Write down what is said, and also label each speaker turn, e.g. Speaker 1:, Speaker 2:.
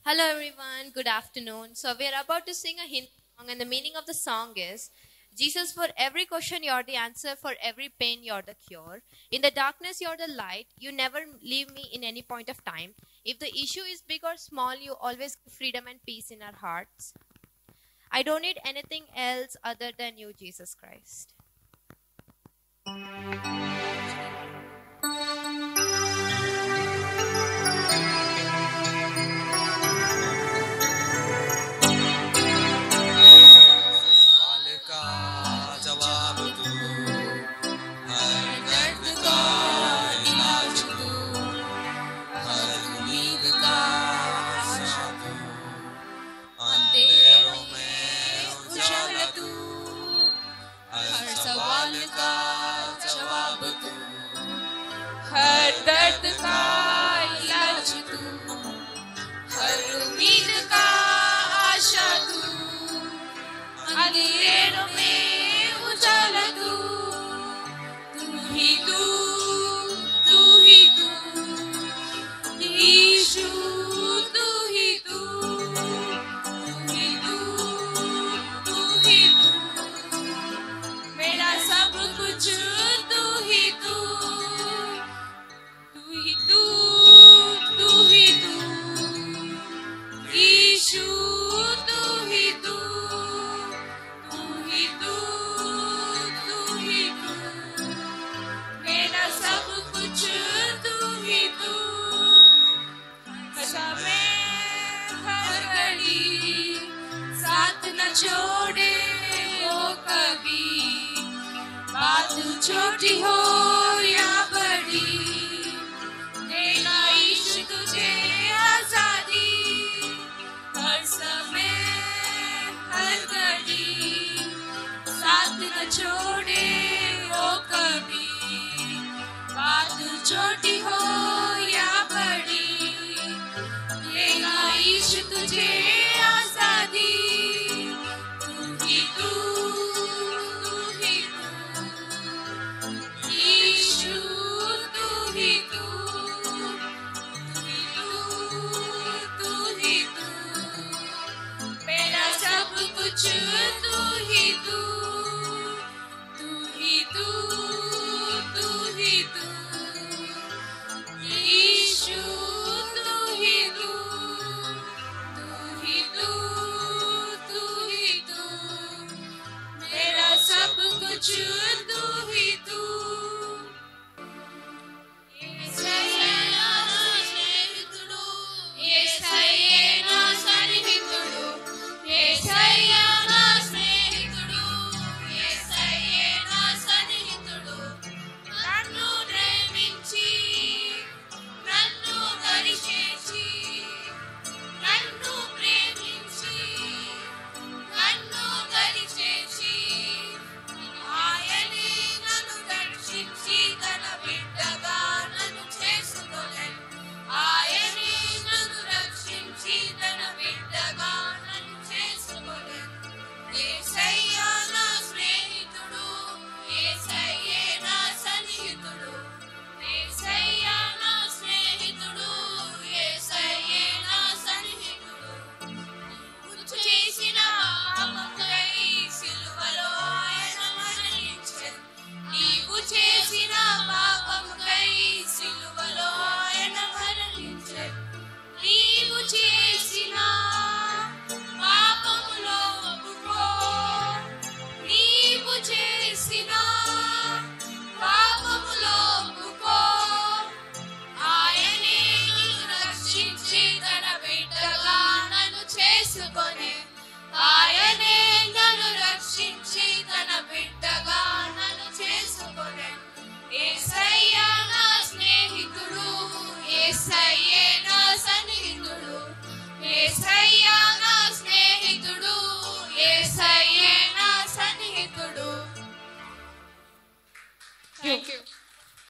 Speaker 1: Hello everyone, good afternoon. So we are about to sing a Hindi song and the meaning of the song is Jesus, for every question you're the answer, for every pain you're the cure. In the darkness you're the light, you never leave me in any point of time. If the issue is big or small, you always give freedom and peace in our hearts. I don't need anything else other than you, Jesus Christ.
Speaker 2: जवाब तू हर दर्द का इलाज तू हर उम्मीद का आशा तू अंधेरों में उजाला तू हर सवाल का जवाब तू हर दर्द का इलाज तू हर उम्मीद का आशा तू अंधेरों में उजाला तू ही तू तू ही तू यीशु तू ही तू ही तू तू ही तू मेरा सब कुछ तू ही तू तू ही तू तू ही तू यीशु तू ही तू सब कुछ तू ही तू समय हर घड़ी साथ न छोड़े वो कभी बात छोटी हो या बड़ी देगा ईश्वर तुझे आजादी हर समय हर घड़ी साथ न छोड़े वो कभी बात छोटी हो या बड़ी देगा ईश्वर तुझे